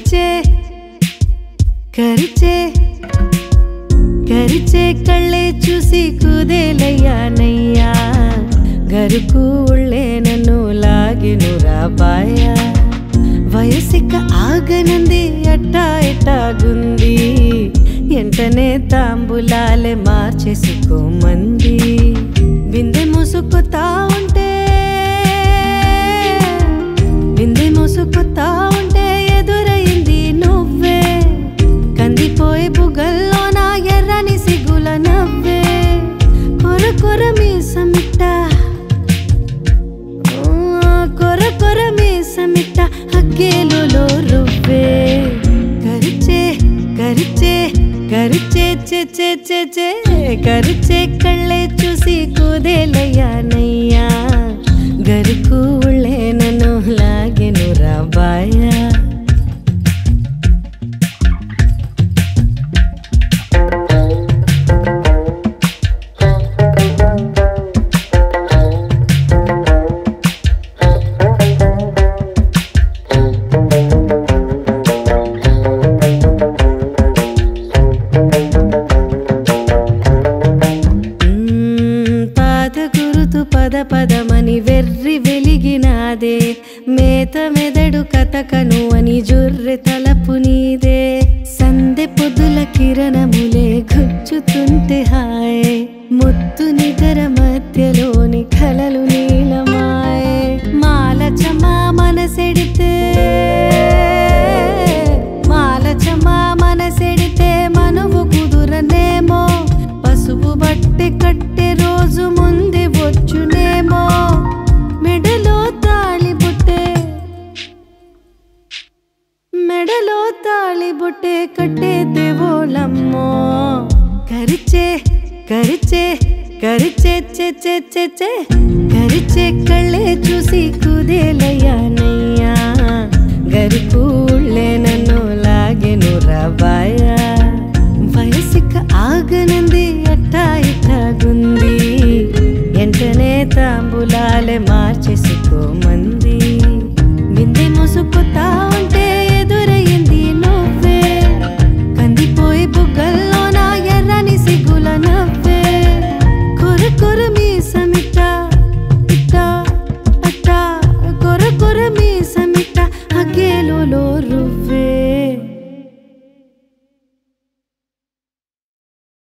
కరిచే కరిచే కరిచే కళ్ళే చూసి కుదేలయ్యానయ్యా గరుకు ఉళ్ళే నన్ను లాగెను రాబాయ వయసిక ఆగనంది అట్టా ఎట్టాగుంది ఎంటనే తాంబులాలే మార్చేసుకోమంది బిందె మూసుకుతా ఉంటే బిందె మూసుకుతా ఉంటే ఎదురైంది నువ్వే కందిపోయే బుగ్గల్లో నా ఎర్రని సిగ్గుల నవ్వే కొర కొర మీసమిట్ట కొర కొర మీసమిట్ట హగ్గేలులో రువ్వే కరిచే కరిచే కరిచే చే చే చే చే కరిచే కళ్ళే చూసి కుదేలయ్యానయ్యా గరుకు ఉళ్ళే నన్ను లాగెను రాబాయ పద పదమని వెర్రి వెలిగినాదే మేత మెదడు కథకను అని జుర్రె తలపు నీదే సందె పొద్దుల కిరణములే గుచ్చుతుంటే హాయే ముత్తు నిద్ర మధ్యలోని కలలు నీలమాయే మాలచమా మనసెడితే మాలచమా మనసెడితే మనువు కుదురనేమో పసుపు బట్టె కట్టె రోజు ముందే వచ్చునేమో మెడలో తాళి బుట్టే కట్టే దేవోలమ్మో కరిచే కరిచే కరిచే చే చే చే చే కరిచే కళ్ళే చూసి కుదేలయ్యానయ్యా గరుకు ఉళ్ళే నన్ను లాగెను రాబాయ